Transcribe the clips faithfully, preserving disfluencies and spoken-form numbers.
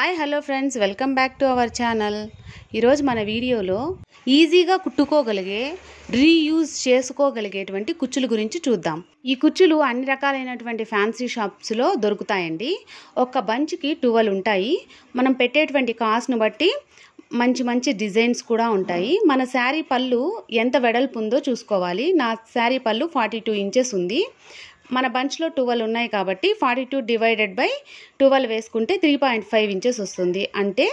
Hi hello friends, welcome back to our channel. ఈరోజు మన వీడియోలో ఈజీగా కుట్టుకోగలిగే రీయూజ్ చేసుకోగలిగేటువంటి కుచ్చుల గురించి చూద్దాం. ఈ కుచ్చులు అన్ని రకాలైనటువంటి ఫ్యాన్సీ షాప్స్లో దొరుకుతాయండి. ఒక బంచ్కి ట్వెల్వ్ ఉంటాయి. మనం పెట్టేటువంటి కాస్ట్ను బట్టి మంచి మంచి డిజైన్స్ కూడా ఉంటాయి. మన శారీ పళ్ళు ఎంత వెడల్పు ఉందో చూసుకోవాలి. నా శారీ పళ్ళు ఫార్టీ టూ ఇంచెస్ ఉంది. మన బంచ్లో ట్వెల్వ్ ఉన్నాయి కాబట్టి forty two divided by twelve వేసుకుంటే త్రీ పాయింట్ ఫైవ్ ఇంచెస్ వస్తుంది. అంటే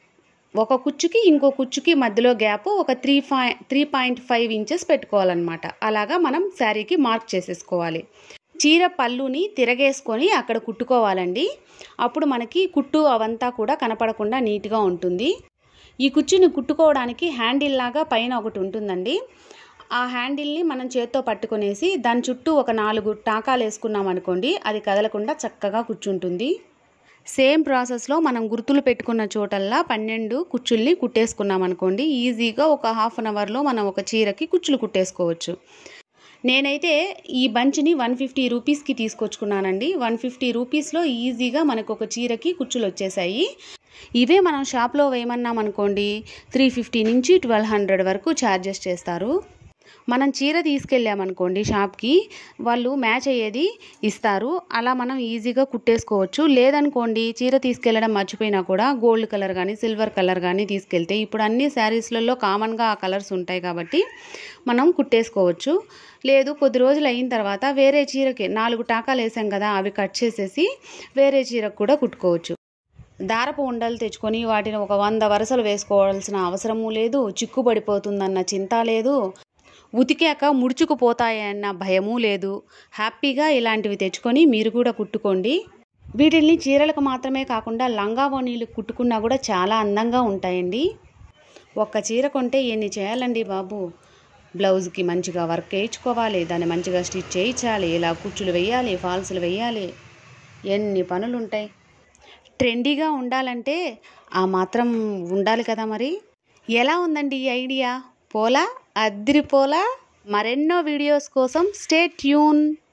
ఒక కుచ్చుకి ఇంకో కుచ్చుకి మధ్యలో గ్యాప్ ఒక three five three point five inches పెట్టుకోవాలన్నమాట. అలాగా మనం శారీకి మార్క్ చేసేసుకోవాలి. చీర పళ్ళుని తిరగేసుకొని అక్కడ కుట్టుకోవాలండి. అప్పుడు మనకి కుట్టు అవంతా కూడా కనపడకుండా నీట్గా ఉంటుంది. ఈ కుచ్చుని కుట్టుకోవడానికి హ్యాండిల్ లాగా పైన ఒకటి ఉంటుందండి. ఆ హ్యాండిల్ని మనం చేత్తో పట్టుకునేసి దాని చుట్టూ ఒక నాలుగు టాకాలు వేసుకున్నాం అనుకోండి, అది కదలకుండా చక్కగా కూర్చుంటుంది. సేమ్ ప్రాసెస్లో మనం గుర్తులు పెట్టుకున్న చోటల్లా పన్నెండు కుచ్చుల్ని కుట్టేసుకున్నాం అనుకోండి, ఈజీగా ఒక హాఫ్ అన్ అవర్లో మనం ఒక చీరకి కుచ్చులు కుట్టేసుకోవచ్చు. నేనైతే ఈ బంచ్ని వన్ ఫిఫ్టీ రూపీస్కి తీసుకొచ్చుకున్నానండి. వన్ ఫిఫ్టీ రూపీస్లో ఈజీగా మనకు ఒక చీరకి కుచ్చులు వచ్చేసాయి. ఇవే మనం షాప్లో వేయమన్నాం అనుకోండి, త్రీ ఫిఫ్టీ నుంచి ట్వెల్వ్ హండ్రెడ్ వరకు ఛార్జెస్ చేస్తారు. మనం చీర తీసుకెళ్ళామనుకోండి షాప్కి, వాళ్ళు మ్యాచ్ అయ్యేది ఇస్తారు. అలా మనం ఈజీగా కుట్టేసుకోవచ్చు. లేదనుకోండి, చీర తీసుకెళ్ళడం మర్చిపోయినా కూడా గోల్డ్ కలర్ కానీ సిల్వర్ కలర్ కానీ తీసుకెళ్తే, ఇప్పుడు అన్ని శారీస్లలో కామన్గా ఆ కలర్స్ ఉంటాయి కాబట్టి మనం కుట్టేసుకోవచ్చు. లేదు, కొద్ది రోజులు అయిన తర్వాత వేరే చీరకి నాలుగు టాకాలు వేసాం కదా, అవి కట్ చేసేసి వేరే చీరకు కూడా కుట్టుకోవచ్చు. దారపు ఉండలు తెచ్చుకొని వాటిని ఒక వంద వరుసలు వేసుకోవాల్సిన అవసరము లేదు. చిక్కుబడిపోతుందన్న చింత లేదు. ఉతికాక ముడుచుకుపోతాయన్న భయమూ లేదు. హ్యాపీగా ఇలాంటివి తెచ్చుకొని మీరు కూడా కుట్టుకోండి. వీటిల్ని చీరలకు మాత్రమే కాకుండా లంగా ఓణీలు కుట్టుకున్నా కూడా చాలా అందంగా ఉంటాయండి. ఒక్క చీర కొంటే ఎన్ని చేయాలండి బాబు. బ్లౌజ్కి మంచిగా వర్క్ వేయించుకోవాలి, దాన్ని మంచిగా స్టిచ్ చేయించాలి, ఇలా కుచ్చులు వేయాలి, ఫాల్స్లు వేయాలి, ఎన్ని పనులు ఉంటాయి. ట్రెండీగా ఉండాలంటే ఆ మాత్రం ఉండాలి కదా మరి. ఎలా ఉందండి ఈ ఐడియా? పోలా? అద్రిపోలా? మరెన్నో వీడియోస్ కోసం స్టే ట్యూన్.